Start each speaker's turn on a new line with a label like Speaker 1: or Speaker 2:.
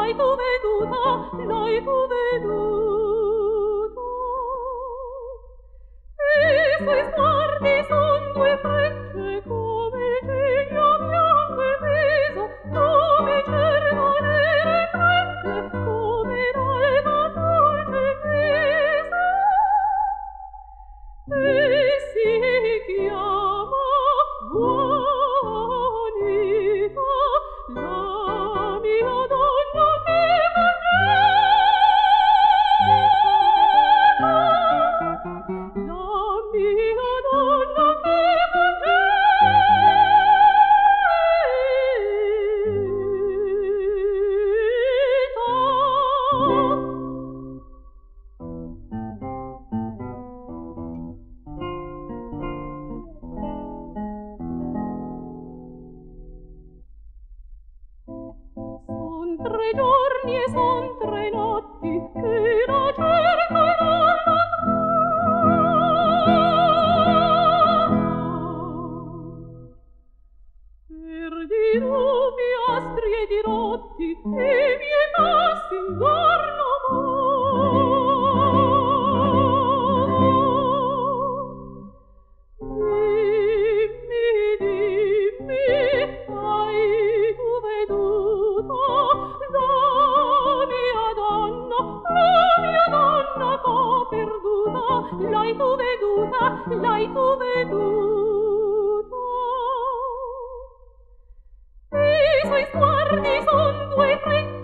Speaker 1: l'hai tu veduta. E i suoi sguardi son due frecce come il cigno bianco e teso, come cerno nere trecce, come l'alba dolce tesa. E si chiama Juanita, la mia donna che vangeta, la mia donna che Son 3 giorni e son 3 notti che la cerco dalla per di nubi astri e dirotti e miei passi intorno dimmi, hai tu veduta la mia donna t'ho perduta, l'hai tu veduta, l'hai tu veduta. E i suoi sguardi son due frecce